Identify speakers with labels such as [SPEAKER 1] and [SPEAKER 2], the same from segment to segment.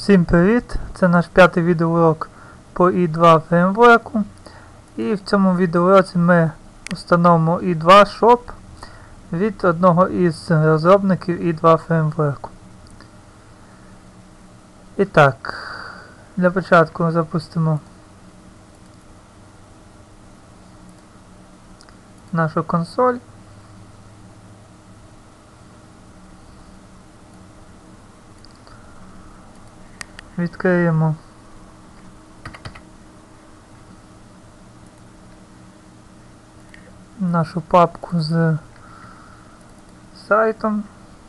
[SPEAKER 1] Всім привіт! Це наш п'ятий відеоурок по i2 фреймворку. І в цьому відеоуроці ми встановимо i2 Shop від одного із розробників i2 фреймворку. І так, для початку запустимо нашу консоль. Відкриємо нашу папку з сайтом.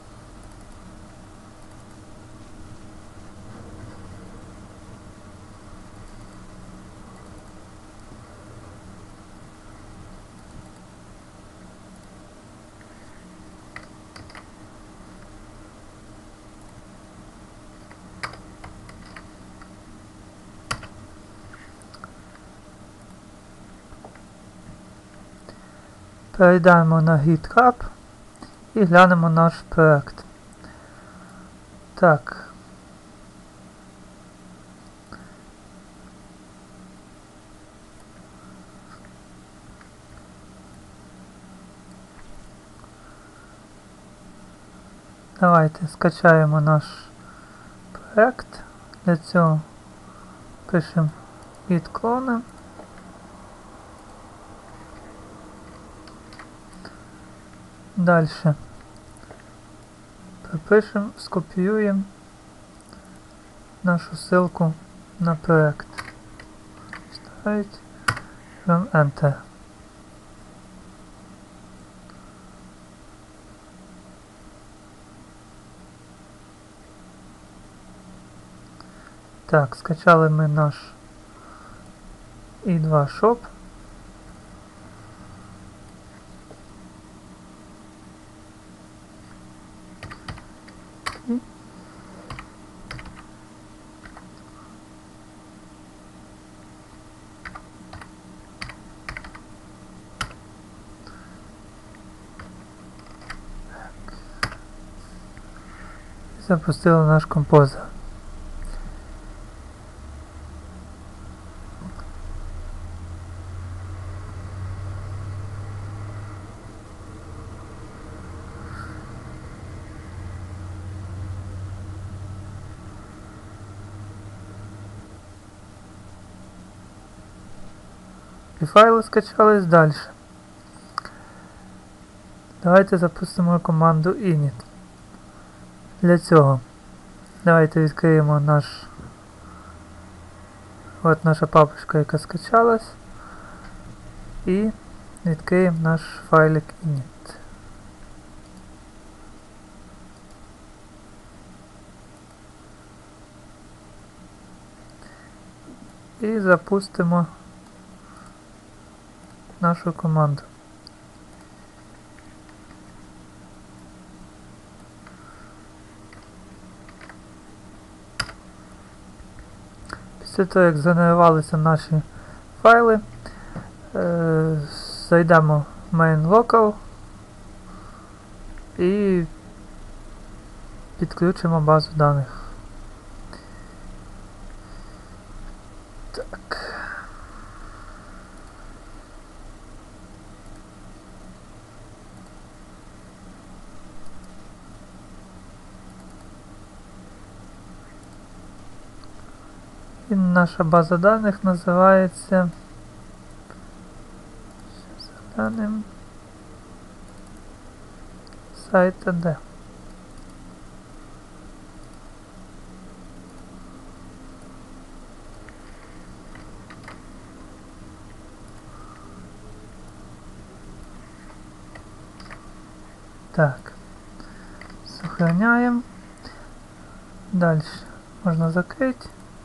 [SPEAKER 1] Перейдемо на GitHub і глянемо наш проект. Так. Давайте скачаємо наш проект. Для цього пишемо git clone. Дальше пропишемо, скопіюємо нашу ссылку на проект. Ставить, Enter. Так, скачали ми наш i2 Shop. Запустили наш композер. І файли скачались далі. Давайте запустимо команду init. Для цього давайте відкриємо наша папочка, яка скачалась, і відкриємо наш файлик init. І запустимо нашу команду. Після того, як згенерувалися наші файли, зайдемо в main local і підключимо базу даних. Так. І наша база даних називається сайт AD. Так, сохраняємо. Далі можна закрити.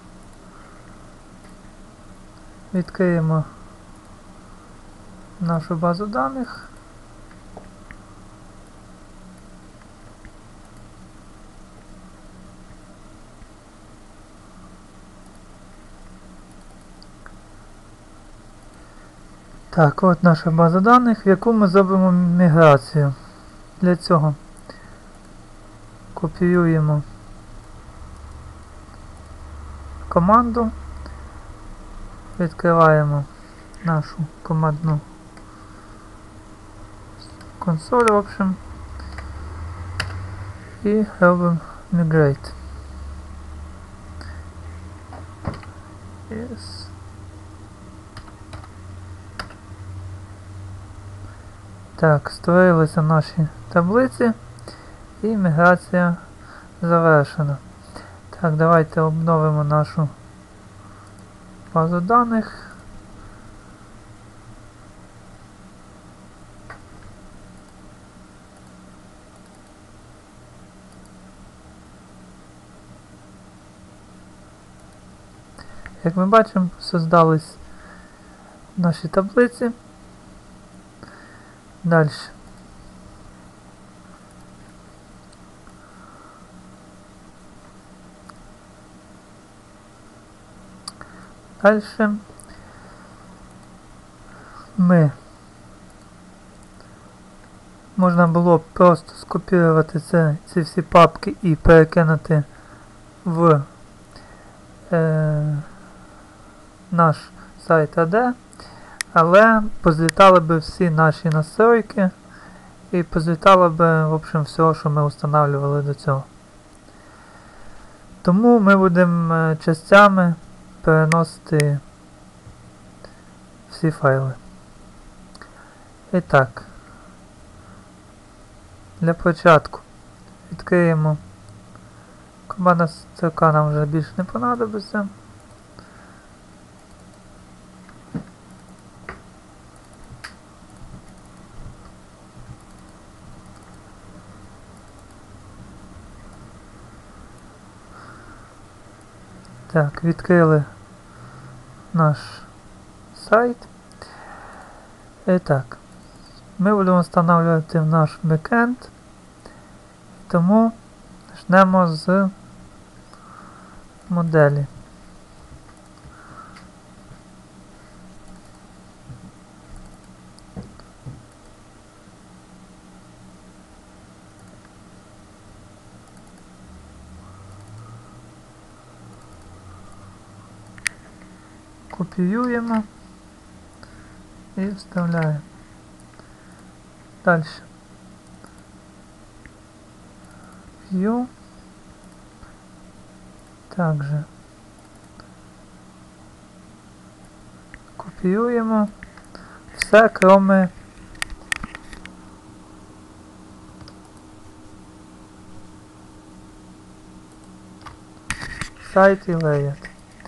[SPEAKER 1] Відкриємо нашу базу даних. Так, от наша база даних, в яку ми зробимо міграцію. Для цього копіюємо команду. Відкриваємо нашу командну консоль, в общем, і робимо migrate. Yes. Так, створилися наші таблиці і міграція завершена. Так, давайте обновимо нашу базу даних. Як ми бачимо, создались наші таблиці. Далі. Далі можна було просто скопіювати ці всі папки і перекинути в наш сайт AD, але позлітали би всі наші настройки і позлітало би, в общем, все, що ми встановлювали до цього. Тому ми будемо частями переносити всі файли. І так, для початку відкриємо команда ЦК, нам вже більше не понадобиться. Так, відкрили наш сайт. І так, ми будемо встановлювати в наш бекенд, тому почнемо з моделі. Копіюємо і вставляємо. Далі. View. Также копіюємо все, кроме сайт і layout.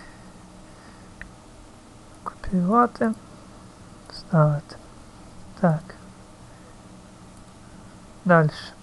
[SPEAKER 1] Копіювати, ставити. Так. Дальше.